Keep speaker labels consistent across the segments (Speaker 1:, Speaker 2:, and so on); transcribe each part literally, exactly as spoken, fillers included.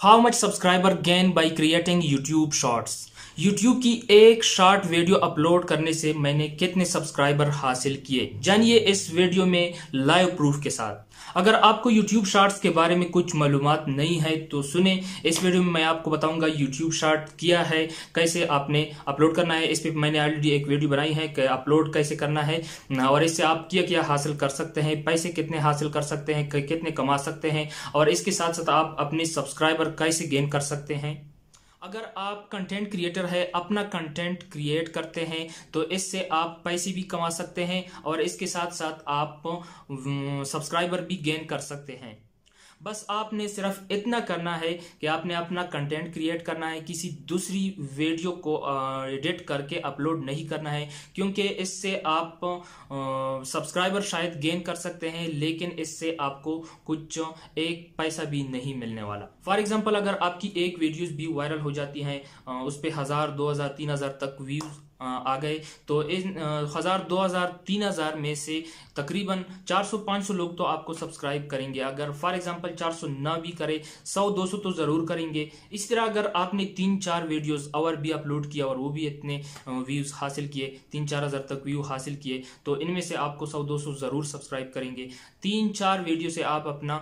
Speaker 1: How much subscriber gain by creating YouTube shorts. YouTube की एक short video upload करने से मैंने कितने सब्सक्राइबर हासिल किए, जानिए इस वीडियो में लाइव प्रूफ के साथ। अगर आपको यूट्यूब शॉर्ट्स के बारे में कुछ मालूमात नहीं है तो सुने, इस वीडियो में मैं आपको बताऊंगा यूट्यूब शॉर्ट क्या है, कैसे आपने अपलोड करना है। इस पर मैंने ऑलरेडी एक वीडियो बनाई है कि अपलोड कैसे करना है और इससे आप क्या क्या हासिल कर सकते हैं, पैसे कितने हासिल कर सकते हैं, कितने कमा सकते हैं और इसके साथ साथ आप अपने सब्सक्राइबर कैसे गेन कर सकते हैं। अगर आप कंटेंट क्रिएटर है, अपना कंटेंट क्रिएट करते हैं तो इससे आप पैसे भी कमा सकते हैं और इसके साथ साथ आप सब्सक्राइबर भी गेन कर सकते हैं। बस आपने सिर्फ इतना करना है कि आपने अपना कंटेंट क्रिएट करना है, किसी दूसरी वीडियो को एडिट करके अपलोड नहीं करना है, क्योंकि इससे आप सब्सक्राइबर शायद गेन कर सकते हैं लेकिन इससे आपको कुछ एक पैसा भी नहीं मिलने वाला। फॉर एग्जांपल, अगर आपकी एक वीडियोस भी वायरल हो जाती हैं, उस पर हजार दो हजार तीन हजार तक व्यूज आ गए, तो इन हजार दो हजार तीन हजार में से तकरीबन चार सौ पाँच सौ लोग तो आपको सब्सक्राइब करेंगे। अगर फॉर एग्जांपल चार सौ ना भी करे, सौ दो सौ तो जरूर करेंगे। इस तरह अगर आपने तीन चार वीडियोस और भी अपलोड किया और वो भी इतने व्यूज हासिल किए, तीन चार हजार तक व्यू हासिल किए, तो इनमें से आपको सौ दो सौ जरूर सब्सक्राइब करेंगे। तीन चार वीडियो से आप अपना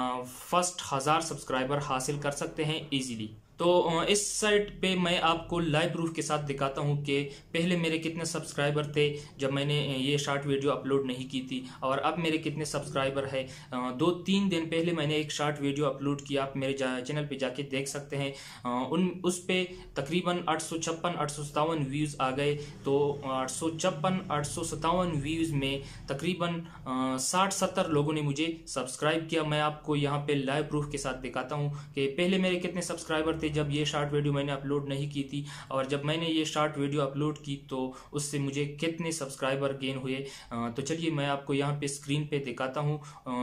Speaker 1: फर्स्ट हजार सब्सक्राइबर हासिल कर सकते हैं इजीली। तो इस साइट पे मैं आपको लाइव प्रूफ के साथ दिखाता हूँ कि पहले मेरे कितने सब्सक्राइबर थे जब मैंने ये शॉर्ट वीडियो अपलोड नहीं की थी और अब मेरे कितने सब्सक्राइबर है। दो तीन दिन पहले मैंने एक शॉर्ट वीडियो अपलोड किया, आप मेरे चैनल पे जाके देख सकते हैं। उन उस पे तकरीबन आठ सौ छप्पन आठ सौ सत्तावन व्यूज़ आ गए। तो आठ सौ छप्पन आठ सौ सत्तावन व्यूज़ में तकरीबन साठ सत्तर लोगों ने मुझे सब्सक्राइब किया। मैं आपको यहाँ पे लाइव प्रूफ के साथ दिखाता हूँ कि पहले मेरे कितने सब्सक्राइबर थे जब ये शॉर्ट वीडियो मैंने अपलोड नहीं की थी और जब मैंने ये शॉर्ट वीडियो अपलोड की तो उससे मुझे कितने सब्सक्राइबर गेन हुए। तो चलिए मैं आपको यहाँ पे स्क्रीन पे दिखाता हूँ।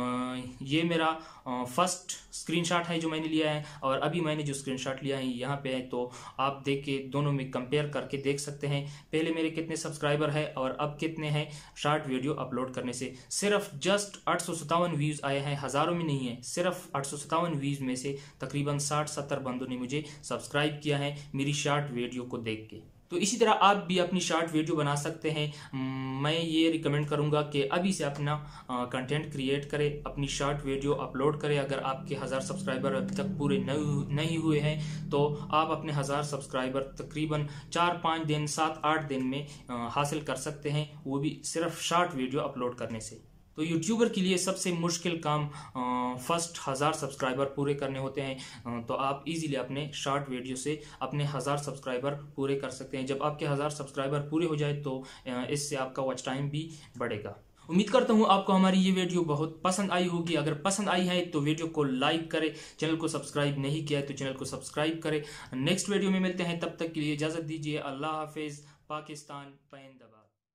Speaker 1: ये मेरा फर्स्ट स्क्रीनशॉट है जो मैंने लिया है और अभी मैंने जो स्क्रीनशॉट लिया है यहाँ पे है, तो आप देख के दोनों में कंपेयर करके देख सकते हैं पहले मेरे कितने सब्सक्राइबर है और अब कितने हैं शॉर्ट वीडियो अपलोड करने से। सिर्फ जस्ट आठ सौ सत्तावन व्यूज आए हैं, हजारों में नहीं है, सिर्फ आठ सौ सत्तावन व्यूज में से तकरीबन साठ सत्तर बंदों ने मुझे सब्सक्राइब किया है मेरी शॉर्ट वीडियो को देख के। तो इसी तरह आप भी अपनी शॉर्ट वीडियो बना सकते हैं। मैं ये रिकमेंड करूंगा कि अभी से अपना कंटेंट क्रिएट करें, अपनी शॉर्ट वीडियो अपलोड करें। अगर आपके हज़ार सब्सक्राइबर अभी तक पूरे नहीं हुए हैं तो आप अपने हज़ार सब्सक्राइबर तकरीबन चार पाँच दिन सात आठ दिन में हासिल कर सकते हैं, वो भी सिर्फ शॉर्ट वीडियो अपलोड करने से। तो यूट्यूबर के लिए सबसे मुश्किल काम फर्स्ट हज़ार सब्सक्राइबर पूरे करने होते हैं। तो आप इजीली अपने शॉर्ट वीडियो से अपने हज़ार सब्सक्राइबर पूरे कर सकते हैं। जब आपके हज़ार सब्सक्राइबर पूरे हो जाए तो इससे आपका वॉच टाइम भी बढ़ेगा। उम्मीद करता हूँ आपको हमारी ये वीडियो बहुत पसंद आई होगी। अगर पसंद आई है तो वीडियो को लाइक करें, चैनल को सब्सक्राइब नहीं किया है तो चैनल को सब्सक्राइब करें। नेक्स्ट वीडियो में मिलते हैं, तब तक के लिए इजाज़त दीजिए। अल्लाह हाफिज़। पाकिस्तान पैंदबा।